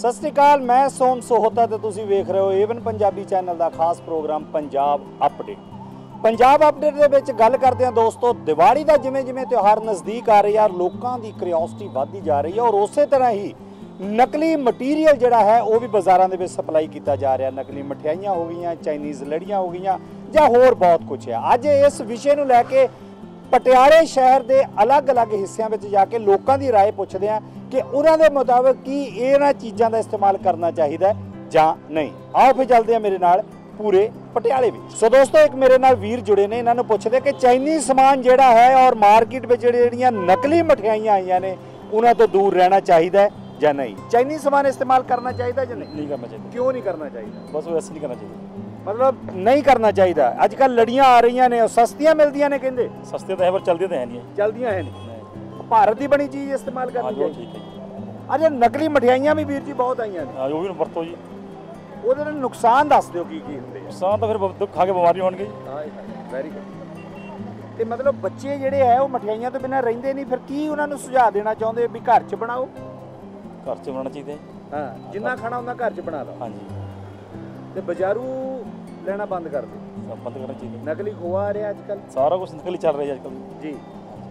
सत श्री अकाल, मैं सोम सोहता ते तुसीं वेख रहे हो एवन पंजाबी चैनल का खास program Punjab update. Punjab update दे विच गल करते हैं दोस्तों, दिवाली का जिमें जिमें त्यौहार नज़दीक आ रही है लोगों की क्रियोसिटी वधदी जा रही है और उस तरह ही नकली मटीरियल जिहड़ा है वह भी बाज़ारों के सप्लाई किया जा रहा। नकली मठियाइयाँ हो गई, चाइनीज़ लड़ियाँ हो गई या होर बहुत कुछ है। अज इस विषय को लैके पटियाले शहर के अलग अलग हिस्सों में जाके लोगों की राय पुछते हैं कि उन्होंने मुताबिक की इन्हां चीज़ों का इस्तेमाल करना चाहिए या नहीं। आओ फिर चलते हैं मेरे नाल पूरे पटियाले में। सो दोस्तों, एक मेरे नाल वीर जुड़े ने, इन्होंने पूछते कि चाइनीज़ समान जिहड़ा है और मार्केट में जिहड़ियां नकली मठियाइयां आईयां ने उन्हां तो दूर रहना चाहिए या नहीं। चाइनीज़ समान इस्तेमाल करना चाहिए या नहीं करना चाहिए? क्यों नहीं करना चाहिए? बस वैसे नहीं करना चाहिए, मतलब नहीं करना चाहिए। अजकल लड़ियां आ रही ने, सस्तियां मिलदियां ने, कहंदे सस्ते तो है पर चलती तो है नहीं। चलदियां है नहीं। भारत की बनी चीज़ इस्तेमाल करनी चाहिए। ठीक है। अरे नकली मठियाइयां भी वीर जी बहुत आईयां ने, हाँ वो भी वरतो जी। ਉਹਦੇ ਨਾਲ ਨੁਕਸਾਨ ਦੱਸ ਦਿਓ ਕੀ ਹੁੰਦੇ ਆ। ਨੁਕਸਾਨ ਤਾਂ ਫਿਰ ਖਾ ਕੇ ਬਿਮਾਰੀ ਹੋਣਗੇ। ਹਾਂ ਵੈਰੀ ਗੁੱਡ। ਤੇ ਮਤਲਬ ਬੱਚੇ ਜਿਹੜੇ ਹੈ ਉਹ ਮਠਿਆਈਆਂ ਤੋਂ ਬਿਨਾਂ ਰਹਿੰਦੇ ਨਹੀਂ, ਫਿਰ ਕੀ ਉਹਨਾਂ ਨੂੰ ਸੁਝਾਅ ਦੇਣਾ ਚਾਹੁੰਦੇ ਵੀ ਘਰ 'ਚ ਬਣਾਓ? ਘਰ 'ਚ ਬਣਾਉਣਾ ਚਾਹੀਦਾ। ਹਾਂ, ਜਿੰਨਾ ਖਾਣਾ ਉਹਨਾਂ ਘਰ 'ਚ ਬਣਾ ਲਓ। ਹਾਂਜੀ। ਤੇ ਬਾਜ਼ਾਰੂ ਲੈਣਾ ਬੰਦ ਕਰ ਦਿਓ। ਬੰਦ ਕਰਨਾ ਚਾਹੀਦਾ। ਨਕਲੀ ਖੋਆ ਆ ਰਿਹਾ ਅੱਜ ਕੱਲ੍ਹ, ਸਾਰਾ ਕੁਝ ਨਕਲੀ ਚੱਲ ਰਿਹਾ ਅੱਜ ਕੱਲ੍ਹ ਜੀ।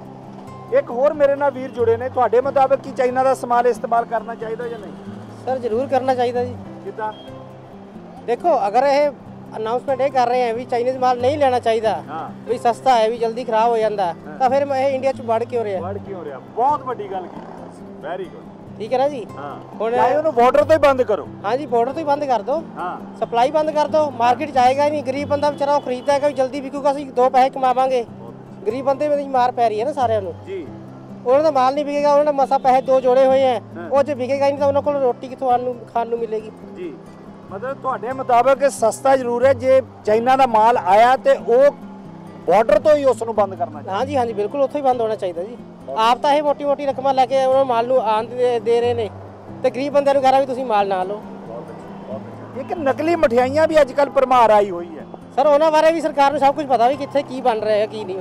ਇੱਕ ਹੋਰ ਮੇਰੇ ਨਾਲ ਵੀਰ ਜੁੜੇ ਨੇ, ਤੁਹਾਡੇ ਮੁਤਾਬਕ ਕੀ ਚਾਈਨਾ ਦਾ ਸਮਾਨ ਇਸਤੇਮਾਲ ਕਰਨਾ ਚਾਹੀਦਾ ਜਾਂ ਨਹੀਂ? सर जरूर करना चाहिए जी। ਕਿੱਦਾਂ? देखो अगर ये अनाउंसमेंट ये कर रहे हैं भी चाइनीज़ माल नहीं लेना चाहिए, हाँ भी सस्ता है, भी जल्दी खराब हो जाता है, तो फिर मैं इंडिया च बढ़ क्यों रहा? बढ़ क्यों रहा? बहुत बड़ी गल की। Very good. ठीक है ना जी। हाँ, हुण ਉਹਨੂੰ ਬਾਰਡਰ ਤੋਂ ਹੀ ਬੰਦ ਕਰੋ। हाँ जी, बॉर्डर तो ही बंद कर दो, हाँ सप्लाई बंद कर दो, मार्केट जाएगा ही नहीं। गरीब बंदा बेचारा खरीदता है कि जल्दी बिकूगा, असीं दो पैसे कमावांगे। गरीब बंदे में मार पै रही है ना सारे नूं। जी। उन्होंने माल नहीं बिकेगा, उन्होंने मसा पैसे दो जोड़े हुए हैं, वो जो बिकेगा नहीं तो उन्होंने को रोटी कितों खाण नूं मिलेगी? जी, मतलब ਤੁਹਾਡੇ ਮੁਤਾਬਕ ਸਸਤਾ ਜ਼ਰੂਰ ਹੈ, ਜੇ ਚਾਈਨਾ ਦਾ ਮਾਲ ਆਇਆ ਤੇ ਉਹ ਬਾਰਡਰ ਤੋਂ ਹੀ ਉਸ ਨੂੰ ਬੰਦ ਕਰਨਾ ਚਾਹੀਦਾ। हाँ जी, हाँ जी, बिल्कुल उत्थों ही बंद होना चाहिए जी। आप तो ये मोटी मोटी रकम लैके उन्होंने माल नूं आन दे रहे ने, तो गरीब बंदे नूं कह रहा भी तुसीं माल ना लो। ਇੱਕ ਨਕਲੀ ਮਠਿਆਈਆਂ ਵੀ ਅੱਜ ਕੱਲ੍ਹ ਭਰਮਾਰ ਆਈ ਹੋਈ ਹੈ। सर उन्होंने बारे भी सरकार ਨੂੰ ਸਭ ਕੁਝ ਪਤਾ ਵੀ ਕਿੱਥੇ ਕੀ ਬਣ ਰਿਹਾ ਹੈ ਕੀ ਨਹੀਂ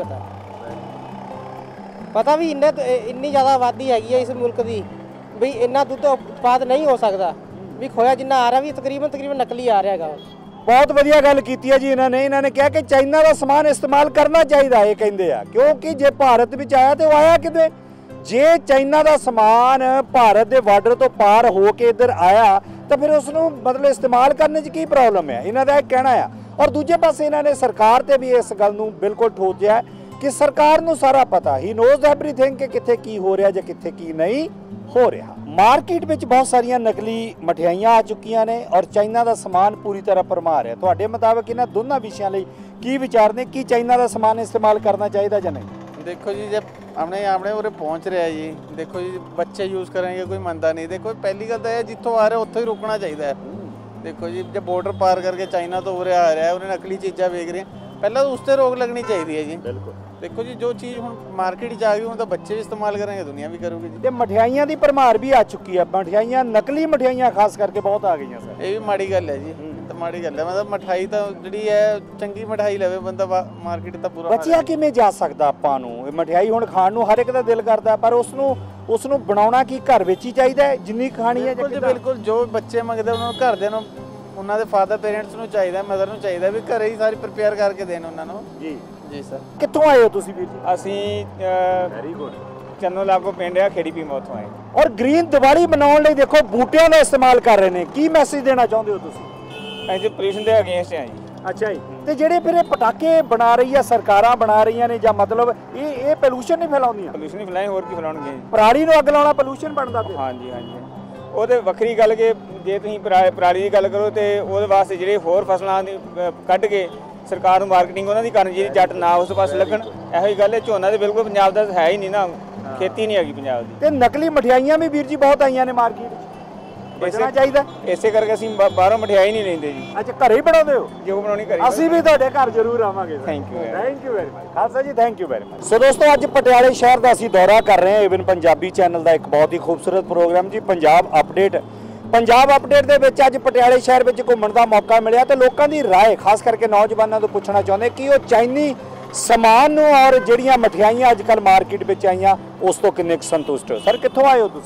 ਪਤਾ ਵੀ ਇੰਨੀ ਜ਼ਿਆਦਾ ਆਬਾਦੀ ਹੈਗੀ ਹੈ ਇਸ ਮੁਲਕ ਦੀ ਵੀ ਇੰਨਾ ਦੁੱਧ ਉਤਪਾਦ ਨਹੀਂ ਹੋ ਸਕਦਾ ਵੀ ਖੋਇਆ ਜਿੰਨਾ ਆ ਰਿਹਾ ਵੀ ਤਕਰੀਬਨ ਨਕਲੀ ਆ ਰਿਹਾ ਹੈਗਾ। ਬਹੁਤ ਵਧੀਆ ਗੱਲ ਕੀਤੀ ਹੈ ਜੀ ਇਹਨਾਂ ਨੇ ਕਿਹਾ ਕਿ ਚਾਈਨਾ ਦਾ ਸਮਾਨ ਇਸਤੇਮਾਲ ਕਰਨਾ ਚਾਹੀਦਾ। ਇਹ ਕਹਿੰਦੇ ਆ ਕਿਉਂਕਿ ਜੇ ਭਾਰਤ ਵਿੱਚ ਆਇਆ ਤੇ ਉਹ ਆਇਆ ਕਿਤੇ, ਜੇ ਚਾਈਨਾ ਦਾ ਸਮਾਨ ਭਾਰਤ ਦੇ ਬਾਰਡਰ ਤੋਂ ਪਾਰ ਹੋ ਕੇ ਇੱਧਰ ਆਇਆ ਤਾਂ ਫਿਰ ਉਸ ਨੂੰ ਮਤਲਬ ਇਸਤੇਮਾਲ ਕਰਨ 'ਚ ਕੀ ਪ੍ਰੋਬਲਮ ਹੈ, ਇਹਨਾਂ ਦਾ ਇਹ ਕਹਿਣਾ ਆ। ਔਰ ਦੂਜੇ ਪਾਸੇ ਇਹਨਾਂ ਨੇ ਸਰਕਾਰ ਤੇ ਵੀ ਇਸ ਗੱਲ ਨੂੰ ਬਿਲਕੁਲ ਠੋਕਿਆ ਕਿ ਸਰਕਾਰ ਨੂੰ ਸਾਰਾ ਪਤਾ, ਹੀ ਨੋਜ਼ ਐਵਰੀਥਿੰਗ ਕਿ ਕਿੱਥੇ ਕੀ ਹੋ ਰਿਹਾ ਜਾਂ ਕਿੱਥੇ ਕੀ ਨਹੀਂ ਹੋ ਰਿਹਾ। ਮਾਰਕੀਟ ਵਿੱਚ ਬਹੁਤ ਸਾਰੀਆਂ ਨਕਲੀ ਮਠਿਆਈਆਂ ਆ ਚੁੱਕੀਆਂ ਨੇ ਔਰ ਚਾਈਨਾ ਦਾ ਸਮਾਨ ਪੂਰੀ ਤਰ੍ਹਾਂ ਭਰਮਾਰ ਹੈ। ਤੁਹਾਡੇ ਮੁਤਾਬਕ ਇਹਨਾਂ ਦੋਨਾਂ ਵਿਸ਼ਿਆਂ ਲਈ ਕੀ ਵਿਚਾਰ ਨੇ? ਕੀ ਚਾਈਨਾ ਦਾ ਸਮਾਨ ਇਸਤੇਮਾਲ ਕਰਨਾ ਚਾਹੀਦਾ ਜਾਂ नहीं? देखो जी, जब अपने उरे पहुँच रहा है जी, देखो जी बच्चे यूज़ करेंगे कोई मनता नहीं। देखो पहली गल तो है जितों आ रहे उत्थों ही रुकना चाहिए। देखो जी जब बॉर्डर पार करके चाइना तो उरे आ रहा है, उन्हें नकली चीज़ा वेच रहे हैं, पहले तो उससे रोक लगनी चाहिए है जी। बिल्कुल। देखो जी जो चीज़ हुण मार्केट आ गई हूँ तो बच्चे भी इस्तेमाल करेंगे, दुनिया भी करूँगी जी। ਤੇ ਮਠਿਆਈਆਂ ਦੀ ਭਰਮਾਰ ਵੀ ਆ ਚੁੱਕੀ ਹੈ। ਮਠਿਆਈਆਂ ਨਕਲੀ ਮਠਿਆਈਆਂ ਖਾਸ ਕਰਕੇ ਬਹੁਤ ਆ ਗਈਆਂ ਸਰ। ये भी माड़ी गल है जी, तो माड़ी गल है। मतलब मिठाई तो जी है चंगी मिठाई लवे बंदा मार्केट तो पूरा ਬਚਿਆ ਕਿਵੇਂ ਜਾ ਸਕਦਾ ਆਪਾਂ ਨੂੰ? ਇਹ ਮਠਿਆਈ ਹੁਣ ਖਾਣ ਨੂੰ ਹਰ ਇੱਕ ਦਾ ਦਿਲ ਕਰਦਾ, ਪਰ ਉਸ ਨੂੰ ਬਣਾਉਣਾ ਕੀ ਘਰ ਵਿੱਚ ਹੀ ਚਾਹੀਦਾ ਹੈ ਜਿੰਨੀ ਖਾਣੀ ਹੈ? बिल्कुल जी बिल्कुल, जो बच्चे मंगते उन्होंने घरदे ਨੂੰ ਉਹਨਾਂ ਦੇ ਫਾਦਰ ਪੇਰੈਂਟਸ ਨੂੰ ਚਾਹੀਦਾ, ਮਦਰ ਨੂੰ ਚਾਹੀਦਾ ਵੀ ਘਰੇ ਹੀ ਸਾਰੀ ਪ੍ਰਿਪੇਅਰ ਕਰਕੇ ਦੇਣ ਉਹਨਾਂ ਨੂੰ। ਜੀ ਜੀ ਸਰ। ਕਿੱਥੋਂ ਆਏ ਹੋ ਤੁਸੀਂ ਵੀਰ ਜੀ? ਅਸੀਂ ਵੈਰੀ ਗੁੱਡ। ਚੰਨੋ ਲਾਗੋ ਪਿੰਡ ਆ ਖੇੜੀ ਪੀਮਾ, ਉੱਥੋਂ ਆਏ। ਔਰ ਗ੍ਰੀਨ ਦੀਵਾਲੀ ਮਨਾਉਣ ਲਈ ਦੇਖੋ ਬੂਟਿਆਂ ਦਾ ਇਸਤੇਮਾਲ ਕਰ ਰਹੇ ਨੇ, ਕੀ ਮੈਸੇਜ ਦੇਣਾ ਚਾਹੁੰਦੇ ਹੋ ਤੁਸੀਂ? ਅਸੀਂ ਪੋਲੂਸ਼ਨ ਦੇ ਅਗੇਂਸਟ ਆ ਜੀ। ਅੱਛਾ ਜੀ। ਤੇ ਜਿਹੜੇ ਫਿਰ ਇਹ ਪਟਾਕੇ ਬਣਾ ਰਹੀ ਆ ਸਰਕਾਰਾਂ ਬਣਾ ਰਹੀਆਂ ਨੇ ਜਾਂ ਮਤਲਬ ਇਹ ਪੋਲੂਸ਼ਨ ਨਹੀਂ ਫੈਲਾਉਂਦੀਆਂ? ਪੋਲੂਸ਼ਨ ਨਹੀਂ ਫੈਲਾਏ, ਹੋਰ ਕੀ ਫੈਲਾਉਣਗੇ ਜੀ? ਪਰਾਲੀ ਨੂੰ ਅੱਗ ਲਾਉਣਾ ਪੋਲੂਸ਼ਨ ਬਣਦਾ ਪਿਆ। ਹਾਂਜੀ ਹਾਂਜੀ, ਉਹਦੇ ਵੱਖਰੀ ਗੱਲ ਕਿ ਜੇ ਤੁਸੀਂ ਪਰਾਲੀ ਦੀ ਗੱਲ ਕਰੋ ਤੇ ਉਹਦੇ ਵਾਸਤੇ ਜਿਹੜੇ ਹੋਰ ਫਸਲਾਂ ਦੀ ਕੱਢ ਕੇ ਸਰਕਾਰ ਨੂੰ ਮਾਰਕੀਟਿੰਗ ਉਹਨਾਂ ਦੀ ਕਰਨੀ ਚਾਹੀਦੀ, ਜੱਟ ਨਾ ਉਸ ਪਾਸੇ ਲੱਗਣ। ਇਹੋ ਹੀ ਗੱਲ ਹੈ। ਝੋਨਾ ਤੇ ਬਿਲਕੁਲ ਪੰਜਾਬ ਦਾ ਹੈ ਹੀ ਨਹੀਂ ਨਾ, ਖੇਤੀ ਨਹੀਂ ਹੈਗੀ ਪੰਜਾਬ ਦੀ। ਤੇ ਨਕਲੀ ਮਠਿਆਈਆਂ ਵੀ ਵੀਰ ਜੀ ਬਹੁਤ ਆਈਆਂ ਨੇ ਮਾਰਕੀਟ 'ਚ, ਬਚਣਾ ਚਾਹੀਦਾ। ਇਸੇ ਕਰਕੇ ਅਸੀਂ ਬਾਹਰੋਂ ਮਠਿਆਈ ਨਹੀਂ ਲੈਂਦੇ ਜੀ। ਅੱਛਾ, ਘਰੇ ਹੀ ਬਣਾਉਂਦੇ ਹੋ? ਜੋ ਬਣਾਉਣੀ ਘਰੇ। ਅਸੀਂ ਵੀ ਤੁਹਾਡੇ ਘਰ ਜ਼ਰੂਰ ਆਵਾਂਗੇ। Thank you very much Khalsa ji, thank you very much. So ਦੋਸਤੋ, ਅੱਜ ਪਟਿਆਲੇ ਸ਼ਹਿਰ ਦਾ ਅਸੀਂ ਦੌਰਾ ਕਰ ਰਹੇ ਹਾਂ ਏਵਨ ਪੰਜਾਬੀ ਚੈਨਲ ਦਾ ਇੱਕ ਬਹੁਤ ਹੀ ਖੂਬਸੂਰਤ ਪ੍ਰੋਗਰਾਮ ਜੀ ਪੰਜਾਬ ਅਪਡੇਟ। ਪੰਜਾਬ ਅਪਡੇਟ ਦੇ ਵਿੱਚ ਅੱਜ ਪਟਿਆਲੇ ਸ਼ਹਿਰ ਵਿੱਚ ਘੁੰਮਣ ਦਾ ਮੌਕਾ ਮਿਲਿਆ ਤੇ ਲੋਕਾਂ ਦੀ ਰਾਏ ਖਾਸ ਕਰਕੇ ਨੌਜਵਾਨਾਂ ਤੋਂ ਪੁੱਛਣਾ ਚਾਹੁੰਦੇ ਕਿ ਉਹ ਚਾਈਨੀ ਸਮਾਨ ਨੂੰ ਔਰ ਜਿਹੜੀਆਂ ਮਠਿਆਈਆਂ ਅੱਜ ਕੱਲ੍ਹ ਮਾਰਕੀਟ ਵਿੱਚ ਆਈਆਂ ਉਸ ਤੋਂ ਕਿੰਨੇ ਕੁ ਸੰਤੁਸ਼ਟ ਹੋ। ਸਰ ਕਿੱਥੋਂ ਆਏ ਹੋ ਤੁਸੀਂ?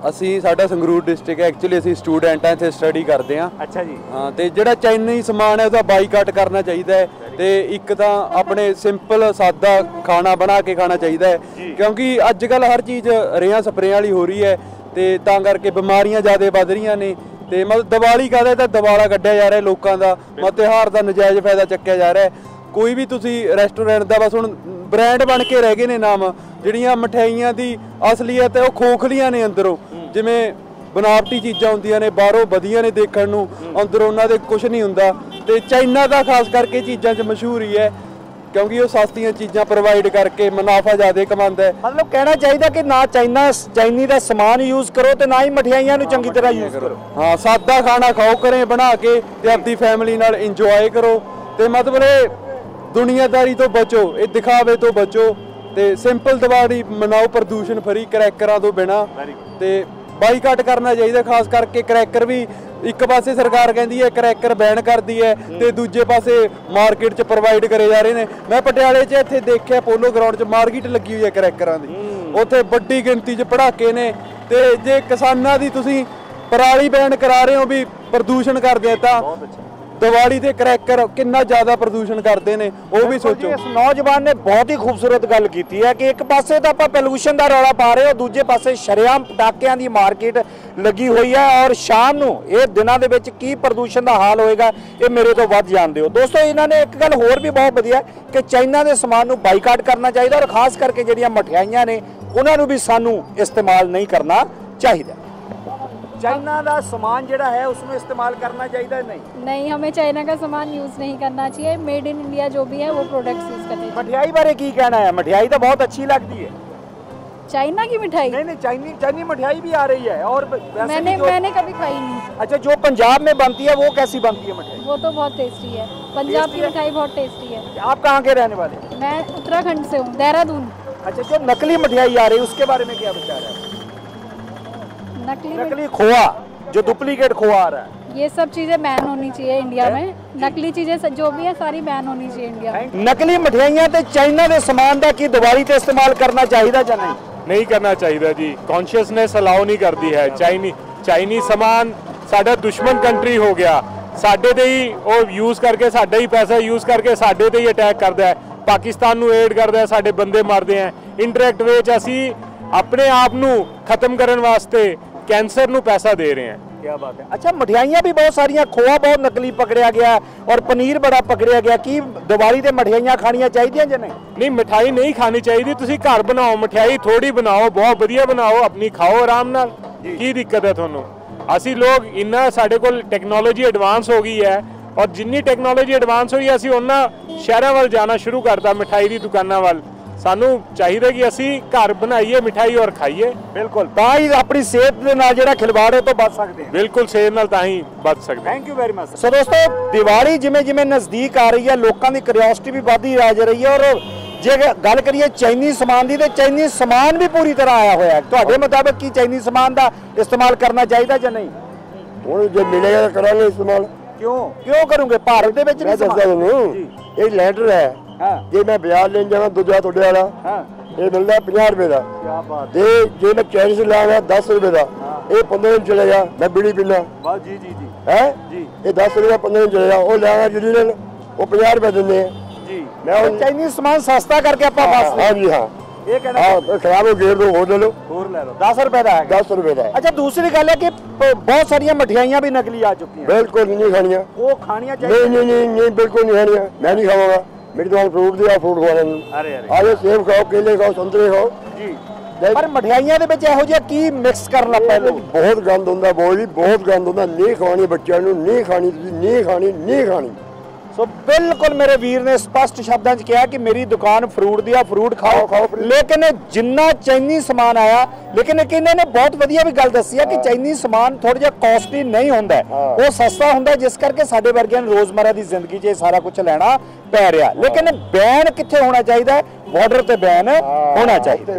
ਅਸੀਂ ਸਾਡਾ ਸੰਗਰੂਰ ਡਿਸਟ੍ਰਿਕਟ ਐਕਚੁਅਲੀ ਅਸੀਂ ਸਟੂਡੈਂਟ ਆ, ਇੱਥੇ ਸਟੱਡੀ ਕਰਦੇ ਆ। ਅੱਛਾ ਜੀ। ਹਾਂ, ਤੇ ਜਿਹੜਾ ਚਾਈਨੀਜ਼ ਸਮਾਨ ਹੈ ਉਹਦਾ ਬਾਈਕਾਟ ਕਰਨਾ ਚਾਹੀਦਾ ਹੈ। ਤੇ ਇੱਕ ਤਾਂ ਆਪਣੇ ਸਿੰਪਲ ਸਾਦਾ ਖਾਣਾ ਬਣਾ ਕੇ ਖਾਣਾ ਚਾਹੀਦਾ ਹੈ, ਕਿਉਂਕਿ ਅੱਜ ਕੱਲ ਹਰ ਚੀਜ਼ ਰੇਹਾਂ ਸਪਰੇਆਂ ਵਾਲੀ ਹੋ ਰਹੀ ਹੈ ਤੇ ਤਾਂ ਕਰਕੇ ਬਿਮਾਰੀਆਂ ਜ਼ਿਆਦਾ ਵੱਧ ਰਹੀਆਂ ਨੇ। ਤੇ ਮਤਲਬ ਦੀਵਾਲੀ ਕਾਹਦਾ, ਤਾਂ ਦਿਵਾਲਾ ਕੱਢਿਆ ਜਾ ਰਿਹਾ ਲੋਕਾਂ ਦਾ, ਮਤਲਬ ਤਿਉਹਾਰ ਦਾ ਨਜਾਇਜ਼ ਫਾਇਦਾ ਚੱਕਿਆ ਜਾ ਰਿਹਾ। ਕੋਈ ਵੀ ਤੁਸੀਂ ਰੈਸਟੋਰੈਂਟ ਦਾ ਬਸ ਹੁਣ ਬ੍ਰਾਂਡ ਬਣ ਕੇ ਰਹਿ ਗਏ ਨੇ ਨਾਮ। ਜਿਹੜੀਆਂ ਮਠਿਆਈਆਂ ਦੀ ਅਸਲੀਅਤ ਹੈ ਉਹ ਖੋਖਲੀਆਂ ਨੇ ਅੰਦਰੋਂ, ਜਿਵੇਂ ਬਨਾਵਟੀ ਚੀਜ਼ਾਂ ਹੁੰਦੀਆਂ ਨੇ, ਬਾਹਰੋਂ ਵਧੀਆ ਨੇ ਦੇਖਣ ਨੂੰ, ਅੰਦਰੋਂ ਉਹਨਾਂ ਦੇ ਕੁਝ ਨਹੀਂ ਹੁੰਦਾ। ਤੇ ਚਾਈਨਾ ਦਾ ਖਾਸ ਕਰਕੇ ਚੀਜ਼ਾਂ 'ਚ ਮਸ਼ਹੂਰ ਹੀ ਹੈ, ਕਿਉਂਕਿ ਉਹ ਸਸਤੀਆਂ ਚੀਜ਼ਾਂ ਪ੍ਰੋਵਾਈਡ ਕਰਕੇ ਮੁਨਾਫਾ ਜ਼ਿਆਦਾ ਕਮਾਉਂਦਾ ਹੈ। ਮਤਲਬ ਕਹਿਣਾ ਚਾਹੀਦਾ ਕਿ ਨਾ ਚਾਈਨੀ ਦਾ ਸਮਾਨ ਯੂਜ਼ ਕਰੋ ਤੇ ਨਾ ਹੀ ਮਠਿਆਈਆਂ ਨੂੰ ਚੰਗੀ ਤਰ੍ਹਾਂ ਯੂਜ਼ ਕਰੋ। ਹਾਂ, ਸਾਦਾ ਖਾਣਾ ਖਾਓ ਘਰੇ ਬਣਾ ਕੇ ਤੇ ਆਪਣੀ ਫੈਮਿਲੀ ਨਾਲ ਇੰਜੋਏ ਕਰੋ। ਤੇ ਮਤਲਬ ਇਹ ਦੁਨੀਆਦਾਰੀ ਤੋਂ ਬਚੋ, ਇਹ ਦਿਖਾਵੇ ਤੋਂ ਬਚੋ ਤੇ ਸਿੰਪਲ ਦੀਵਾਲੀ ਮਨਾਓ ਪ੍ਰਦੂਸ਼ਣ ਫਰੀ, ਕਰੈਕਰਾਂ ਤੋਂ ਬਿਨਾ। ਤੇ ਬਾਈਕਾਟ ਕਰਨਾ ਚਾਹੀਦਾ, ਖਾਸ ਕਰਕੇ ਕਰੈਕਰ ਵੀ। ਇੱਕ ਪਾਸੇ ਸਰਕਾਰ ਕਹਿੰਦੀ ਹੈ ਕਰੈਕਰ ਬੈਨ ਕਰਦੀ ਹੈ ਤੇ ਦੂਜੇ ਪਾਸੇ ਮਾਰਕੀਟ 'ਚ ਪ੍ਰੋਵਾਈਡ ਕਰੇ ਜਾ ਰਹੇ ਨੇ। ਮੈਂ ਪਟਿਆਲੇ 'ਚ ਇੱਥੇ ਦੇਖਿਆ ਪੋਲੋ ਗਰਾਊਂਡ 'ਚ ਮਾਰਕੀਟ ਲੱਗੀ ਹੋਈ ਹੈ ਕਰੈਕਰਾਂ ਦੀ, ਉੱਥੇ ਵੱਡੀ ਗਿਣਤੀ 'ਚ ਪੜਾਕੇ ਨੇ। ਤੇ ਜੇ ਕਿਸਾਨਾਂ ਦੀ ਤੁਸੀਂ ਪਰਾਲੀ ਬੈਨ ਕਰਾ ਰਹੇ ਹੋ ਵੀ ਪ੍ਰਦੂਸ਼ਣ ਕਰਦੇ ਤਾਂ ਦੀਵਾਲੀ ਦੇ ਕਰੈਕਰ ਕਿੰਨਾ ਜ਼ਿਆਦਾ ਪ੍ਰਦੂਸ਼ਣ ਕਰਦੇ ਨੇ, ਉਹ ਵੀ ਸੋਚੋ। ਇਸ ਨੌਜਵਾਨ ਨੇ ਬਹੁਤ ਹੀ ਖੂਬਸੂਰਤ ਗੱਲ ਕੀਤੀ ਹੈ ਕਿ ਇੱਕ ਪਾਸੇ ਤਾਂ ਆਪਾਂ ਪੋਲੂਸ਼ਨ ਦਾ ਰੌਲਾ ਪਾ ਰਹੇ ਹੋ, ਦੂਜੇ ਪਾਸੇ ਸ਼ਰੇਆਮ ਪਟਾਕਿਆਂ ਦੀ ਮਾਰਕੀਟ ਲੱਗੀ ਹੋਈ ਹੈ। ਔਰ ਸ਼ਾਮ ਨੂੰ ਇਹ ਦਿਨਾਂ ਦੇ ਵਿੱਚ ਕੀ ਪ੍ਰਦੂਸ਼ਣ ਦਾ ਹਾਲ ਹੋਏਗਾ ਇਹ ਮੇਰੇ ਤੋਂ ਵੱਧ ਜਾਣਦੇ ਹੋ। ਦੋਸਤੋ, ਇਹਨਾਂ ਨੇ ਇੱਕ ਗੱਲ ਹੋਰ ਵੀ ਬਹੁਤ ਵਧੀਆ ਕਿ ਚਾਈਨਾ ਦੇ ਸਮਾਨ ਨੂੰ ਬਾਈਕਾਟ ਕਰਨਾ ਚਾਹੀਦਾ ਔਰ ਖਾਸ ਕਰਕੇ ਜਿਹੜੀਆਂ ਮਠਿਆਈਆਂ ਨੇ ਉਹਨਾਂ ਨੂੰ ਵੀ ਸਾਨੂੰ ਇਸਤੇਮਾਲ ਨਹੀਂ ਕਰਨਾ ਚਾਹੀਦਾ। चाइना का सामान जड़ा है उसमें इस्तेमाल करना चाहिए नहीं, हमें चाइना का सामान यूज़ नहीं करना चाहिए। मेड इन इंडिया जो भी है वो प्रोडक्ट्स यूज़ करने चाहिए। मठियाई बारे की कहना है? मठियाई तो बहुत अच्छी लगती है। चाइना की मिठाई? नहीं, चाइनी मठियाई भी आ रही है। और मैंने कभी खाई नहीं। अच्छा, जो पंजाब में बनती है वो कैसी बनती है मठियाई? वो तो बहुत टेस्टी है, पंजाब की मिठाई बहुत टेस्टी है। आप कहाँ के रहने वाले? मैं उत्तराखंड से हूँ, देहरादून। अच्छा, जो नकली मठियाई आ रही है उसके बारे में क्या विचार है? नकली खोआ, जो डुप्लीकेट खोआ आ रहा है, ये सब चीज़ें बैन होनी चाहिए इंडिया में। नकली चीज़ें जो भी है सारी बैन होनी चाहिए इंडिया में। नकली मठियाइयां ते चाइना के समान का की दिवाली ते इस्तेमाल करना चाहिए या नहीं? नहीं करना चाहिए जी। कॉन्शियसनेस अलाउ नहीं करती है। चाइनीज समान साडा दुश्मन कंट्री हो गया, साडे ते ही वो यूज़ करके साडा ही पैसा यूज़ करके साडे ते ही अटैक करता है, पाकिस्तान नू एड करता है, साडे बंदे मारते हैं। इनडायरेक्ट वे च असी अपने आप नू खत्म करने वास्ते कैंसर नू पैसा दे रहे हैं। क्या बात है। अच्छा, मठियाइयां भी बहुत सारियां, खोआ बहुत नकली पकड़िया गया और पनीर बड़ा पकड़िया गया। की दिवाली ते मठियाइयां खानियां चाहिए या नहीं? नहीं, मिठाई नहीं खानी चाहिए। तुसी घर बनाओ मिठाई, थोड़ी बनाओ, बहुत बढ़िया बनाओ, अपनी खाओ आराम नाल। की दिक्कत है तुहानू? असी लोग इन्ना साडे कोल टैक्नोलॉजी एडवांस हो गई है और जिन्नी टैक्नोलॉजी एडवांस हुई असी उन्ना शहरां वल जाना शुरू करता, मिठाई दी दुकानां वल। सानू चाहिए कि असी घर बनाइए मिठाई और खाइए। बिल्कुल, ताही अपनी सेहत दे नाल जेड़ा खिलवाड़ है तो बच सकते हैं। बिल्कुल, सेहत नाल ताही बच सकते हैं। Thank you very much. So दोस्तों, दिवाली जिमें जिमें नज़दीक आ रही है लोगों की क्यूरियोसिटी भी बढ़ती जा रही है। और जे गल करिए चाइनीज समान की तो चाइनीज समान भी पूरी तरह आया हुआ है। तुहाडे मुताबिक की चाइनीज समान का इस्तेमाल करना चाहिए या नहीं? हुण जे मिलेगा तो करांगे इस्तेमाल। क्यों करूंगे? भारत दे विच मैं दसदा तुहानू, ये लैंडर है। जे मैं बाजार लेन जावां दूजा तुहाडे वाला, ये मिलदा 50 रुपए का। क्या बात। ते जे मैं चाइनीज लावां 10 रुपए का, ये 15 दिन चलेगा। मैं बीड़ी पीना जी जी जी है जी, ये 10 रुपए 15 दिन चलेगा। वो लावां ओरिजिनल वो 50 रुपए दिंदे जी। मैं चाइनीज सामान सस्ता करके आपां बस। हां जी, हां, ये कहना हां, खराब हो गेर दो और ले लो, और ले लो। 10 रुपए का है? 10 रुपए का। अच्छा, दूसरी गल है कि बहुत सारी मिठाइयां भी नकली आ चुकी हैं। बिल्कुल नहीं खानियां, वो खानियां चाहिए? नहीं, बिल्कुल नहीं खानियां। मैं नहीं खाऊंगा। मेरी दुकान फ्रूट दी, फ्रूट खा लें। अरे आगे सेब खाओ, केले खाओ, संतरे खाओ जी। पर मठियाइयां दे विच इहो जिहा की मिक्स कर ला पहले? बहुत गंद हुंदा, बहुत गंद हुंदा। नहीं खवानी बच्चों नूं, नहीं खानी, नहीं खानी। सो बिल्कुल मेरे वीर ने स्पष्ट शब्दों च कहा कि मेरी दुकान फ्रूट दी, फ्रूट खाओ। लेकिन जिन्ना चाइनीज समान आया, लेकिन एक इन्होंने बहुत वधिया भी गल दसी है कि चाइनीज समान थोड़ा जिहा कॉस्टली नहीं होंदा, वो सस्ता होंदा, जिस करके साडे वर्गियां नूं रोजमर्रा दी जिंदगी 'च सारा कुछ लेना पै रहा। लेकिन बैन कित्थे होना चाहिए? बॉर्डर ते बैन होना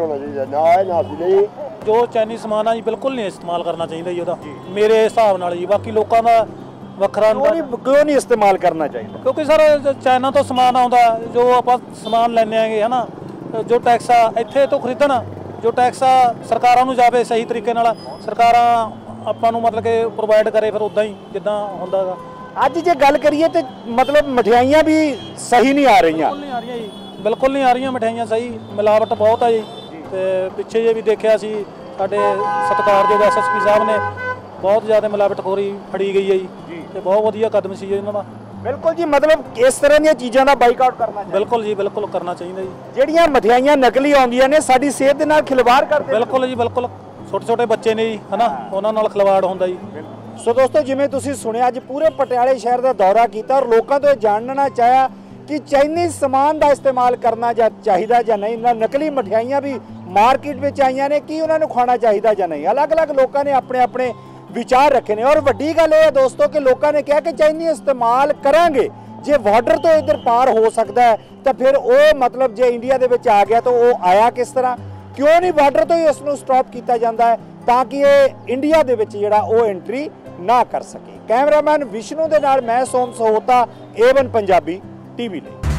चाहिए। जो चाइनीज समान है जी बिल्कुल नहीं इस्तेमाल करना चाहिए जी, मेरे हिसाब नाल जी। बाकी लोगों का ਵੱਖਰਾ क्यों नहीं इस्तेमाल करना चाहिए? क्योंकि सर चाइना तो समान आउंदा, जो आप समान लैने आगे है ना, जो टैक्स आ इत्थे तो खरीदण ਜੋ ਟੈਕਸ ਆ ਸਰਕਾਰਾਂ ਨੂੰ ਜਾਵੇ ਸਹੀ ਤਰੀਕੇ ਨਾਲ, ਸਰਕਾਰਾਂ ਆਪਾਂ ਨੂੰ ਮਤਲਬ ਕਿ ਪ੍ਰੋਵਾਈਡ ਕਰੇ ਫਿਰ ਉਦਾਂ ਹੀ ਜਿੱਦਾਂ ਹੁੰਦਾ ਗਾ। ਅੱਜ ਜੇ ਗੱਲ ਕਰੀਏ ਤੇ ਮਤਲਬ ਮਠਿਆਈਆਂ ਵੀ ਸਹੀ ਨਹੀਂ ਆ ਰਹੀਆਂ। ਬਿਲਕੁਲ ਨਹੀਂ ਆ ਰਹੀਆਂ ਜੀ, ਬਿਲਕੁਲ ਨਹੀਂ ਆ ਰਹੀਆਂ ਮਠਿਆਈਆਂ ਸਹੀ, ਮਿਲਾਵਟ ਬਹੁਤ ਆ ਜੀ। ਤੇ ਪਿੱਛੇ ਜੇ ਵੀ ਦੇਖਿਆ ਸੀ ਸਾਡੇ ਸਤਿਕਾਰਯੋਗ ਐਸਐਸਪੀ ਸਾਹਿਬ ਨੇ ਬਹੁਤ ਜ਼ਿਆਦਾ ਮਿਲਾਵਟਖੋਰੀ ਫੜੀ ਗਈ ਹੈ ਜੀ, ਤੇ ਬਹੁਤ ਵਧੀਆ ਕਦਮ ਸੀ ਇਹਨਾਂ ਦਾ। ਬਿਲਕੁਲ ਜੀ, ਮਤਲਬ ਇਸ ਤਰ੍ਹਾਂ ਦੀਆਂ ਚੀਜ਼ਾਂ ਦਾ ਬਾਈਕਾਟ ਕਰਨਾ ਚਾਹੀਦਾ। ਬਿਲਕੁਲ ਜੀ, ਬਿਲਕੁਲ ਕਰਨਾ ਚਾਹੀਦਾ ਜੀ। ਜਿਹੜੀਆਂ ਮਠਿਆਈਆਂ ਨਕਲੀ ਆਉਂਦੀਆਂ ਨੇ ਸਾਡੀ ਸਿਹਤ ਦੇ ਨਾਲ ਖਿਲਵਾੜ ਕਰਦੇ। ਬਿਲਕੁਲ ਜੀ, ਬਿਲਕੁਲ ਛੋਟੇ ਛੋਟੇ ਬੱਚੇ ਨੇ ਜੀ ਹਨਾ, ਉਹਨਾਂ ਨਾਲ ਖਿਲਵਾੜ ਹੁੰਦਾ ਜੀ। ਸੋ ਦੋਸਤੋ, ਜਿਵੇਂ ਤੁਸੀਂ ਸੁਣਿਆ ਅੱਜ ਪੂਰੇ ਪਟਿਆਲੇ ਸ਼ਹਿਰ ਦਾ ਦੌਰਾ ਕੀਤਾ ਔਰ ਲੋਕਾਂ ਤੋਂ ਜਾਣਨਾ ਚਾਹਿਆ ਕਿ ਚਾਈਨੀਜ਼ ਸਮਾਨ ਦਾ ਇਸਤੇਮਾਲ ਕਰਨਾ ਚਾਹੀਦਾ ਜਾਂ ਨਹੀਂ। ਨਾ ਨਕਲੀ ਮਠਿਆਈਆਂ ਵੀ ਮਾਰਕੀਟ ਵਿੱਚ ਆਈਆਂ ਨੇ, ਕੀ ਉਹਨਾਂ ਨੂੰ ਖਾਣਾ ਚਾਹੀਦਾ ਜਾਂ ਨਹੀਂ। ਅਲੱਗ-ਅਲੱਗ ਲੋਕਾਂ ਨੇ ਆਪਣੇ ਆਪਣੇ ਵਿਚਾਰ ਰੱਖੇ ਨੇ ਔਰ ਵੱਡੀ ਗੱਲ ਇਹ ਹੈ ਦੋਸਤੋ ਕਿ ਲੋਕਾਂ ਨੇ ਕਿਹਾ ਕਿ ਚਾਈਨੀ ਇਸਤੇਮਾਲ ਕਰਾਂਗੇ, ਜੇ ਬਾਰਡਰ ਤੋਂ ਇੱਧਰ ਪਾਰ ਹੋ ਸਕਦਾ ਹੈ ਤਾਂ ਫਿਰ ਉਹ ਮਤਲਬ ਜੇ ਇੰਡੀਆ ਦੇ ਵਿੱਚ ਆ ਗਿਆ ਤਾਂ ਉਹ ਆਇਆ ਕਿਸ ਤਰ੍ਹਾਂ, ਕਿਉਂ ਨਹੀਂ ਬਾਰਡਰ ਤੋਂ ਹੀ ਇਸ ਨੂੰ ਸਟਾਪ ਕੀਤਾ ਜਾਂਦਾ ਹੈ ਤਾਂ ਕਿ ਇਹ ਇੰਡੀਆ ਦੇ ਵਿੱਚ ਜਿਹੜਾ ਉਹ ਐਂਟਰੀ ਨਾ ਕਰ ਸਕੇ। ਕੈਮਰਾਮੈਨ ਵਿਸ਼ਨੂੰ ਦੇ ਨਾਲ ਮੈਂ ਸੋਮ ਸਹੋਤਾ, A1 ਪੰਜਾਬੀ ਟੀਵੀ ਲਈ।